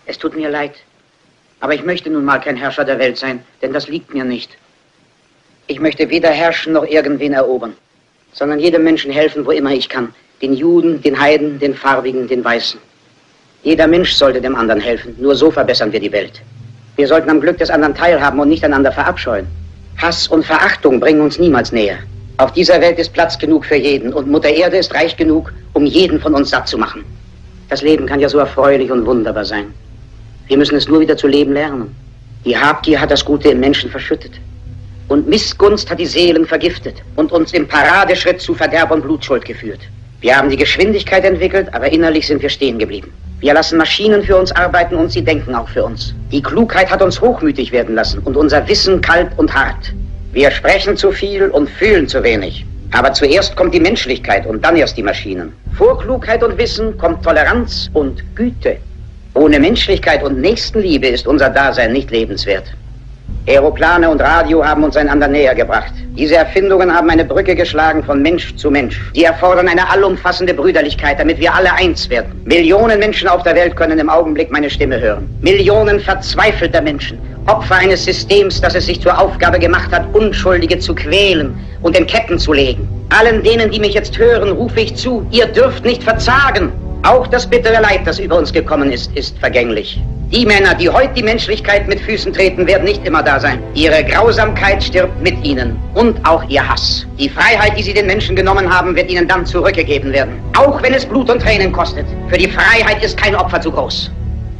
Es tut mir leid, aber ich möchte nun mal kein Herrscher der Welt sein, denn das liegt mir nicht. Ich möchte weder herrschen noch irgendwen erobern, sondern jedem Menschen helfen, wo immer ich kann. Den Juden, den Heiden, den Farbigen, den Weißen. Jeder Mensch sollte dem anderen helfen, nur so verbessern wir die Welt. Wir sollten am Glück des anderen teilhaben und nicht einander verabscheuen. Hass und Verachtung bringen uns niemals näher. Auf dieser Welt ist Platz genug für jeden und Mutter Erde ist reich genug, um jeden von uns satt zu machen. Das Leben kann ja so erfreulich und wunderbar sein. Wir müssen es nur wieder zu leben lernen. Die Habgier hat das Gute im Menschen verschüttet. Und Missgunst hat die Seelen vergiftet und uns im Paradeschritt zu Verderb und Blutschuld geführt. Wir haben die Geschwindigkeit entwickelt, aber innerlich sind wir stehen geblieben. Wir lassen Maschinen für uns arbeiten und sie denken auch für uns. Die Klugheit hat uns hochmütig werden lassen und unser Wissen kalt und hart. Wir sprechen zu viel und fühlen zu wenig. Aber zuerst kommt die Menschlichkeit und dann erst die Maschinen. Vor Klugheit und Wissen kommt Toleranz und Güte. Ohne Menschlichkeit und Nächstenliebe ist unser Dasein nicht lebenswert. Aeroplane und Radio haben uns einander näher gebracht. Diese Erfindungen haben eine Brücke geschlagen von Mensch zu Mensch. Die erfordern eine allumfassende Brüderlichkeit, damit wir alle eins werden. Millionen Menschen auf der Welt können im Augenblick meine Stimme hören. Millionen verzweifelter Menschen, Opfer eines Systems, das es sich zur Aufgabe gemacht hat, Unschuldige zu quälen und in Ketten zu legen. Allen denen, die mich jetzt hören, rufe ich zu, ihr dürft nicht verzagen. Auch das bittere Leid, das über uns gekommen ist, ist vergänglich. Die Männer, die heute die Menschlichkeit mit Füßen treten, werden nicht immer da sein. Ihre Grausamkeit stirbt mit ihnen und auch ihr Hass. Die Freiheit, die sie den Menschen genommen haben, wird ihnen dann zurückgegeben werden. Auch wenn es Blut und Tränen kostet. Für die Freiheit ist kein Opfer zu groß.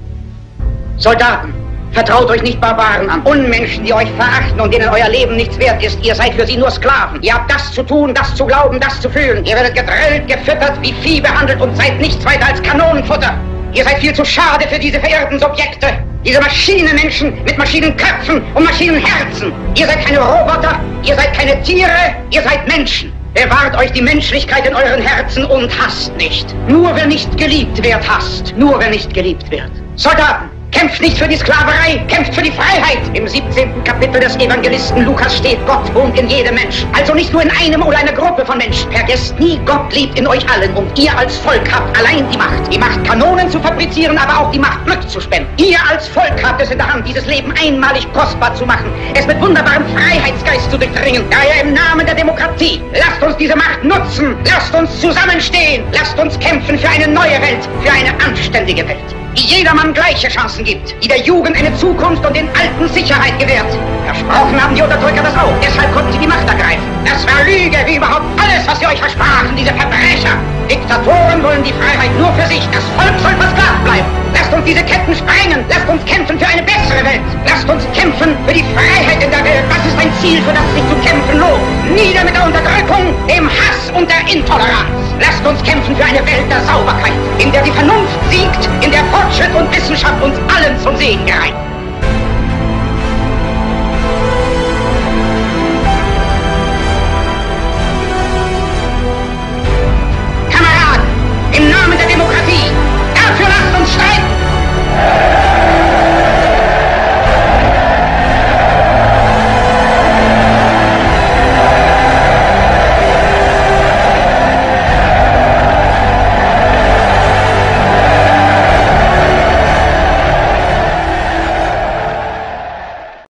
Soldaten, vertraut euch nicht Barbaren an. Unmenschen, die euch verachten und denen euer Leben nichts wert ist. Ihr seid für sie nur Sklaven. Ihr habt das zu tun, das zu glauben, das zu fühlen. Ihr werdet gedrillt, gefüttert, wie Vieh behandelt und seid nichts weiter als Kanonenfutter. Ihr seid viel zu schade für diese verirrten Subjekte. Diese Maschinenmenschen mit Maschinenköpfen und Maschinenherzen. Ihr seid keine Roboter, ihr seid keine Tiere, ihr seid Menschen. Bewahrt euch die Menschlichkeit in euren Herzen und hasst nicht. Nur wer nicht geliebt wird, hasst. Nur wer nicht geliebt wird. Soldaten, kämpft nicht für die Sklaverei, kämpft für die Freiheit. Im 17. Kapitel des Evangelisten Lukas steht, Gott wohnt in jedem Mensch. Also nicht nur in einem oder einer Gruppe von Menschen. Vergesst nie, Gott lebt in euch allen und ihr als Volk habt allein die Macht. Die Macht, Kanonen zu fabrizieren, aber auch die Macht, Glück zu spenden. Ihr als Volk habt es in der Hand, dieses Leben einmalig kostbar zu machen, es mit wunderbarem Freiheitsgeist zu durchdringen. Daher im Namen der Demokratie, lasst uns diese Macht nutzen, lasst uns zusammenstehen, lasst uns kämpfen für eine neue Welt, für eine anständige Welt, die jedermann gleiche Chancen gibt, die der Jugend eine Zukunft und den Alten Sicherheit gewährt. Versprochen haben die Unterdrücker das auch, deshalb konnten sie die Macht ergreifen. Das war Lüge, wie überhaupt alles, was sie euch versprachen, diese Verbrecher. Diktatoren wollen die Freiheit nur für sich, das Volk soll versklavt bleiben. Lasst uns diese Ketten sprengen, lasst uns kämpfen für eine bessere Welt. Lasst uns kämpfen für die Freiheit in der Welt, das ist ein Ziel, für das sich zu kämpfen lohnt. Nieder mit der Unterdrückung, dem Hass und der Intoleranz. Lasst uns kämpfen für eine Welt der Sauberkeit, in der die Vernunft siegt, in der Fortschritt und Wissenschaft uns allen zum Segen gereichen.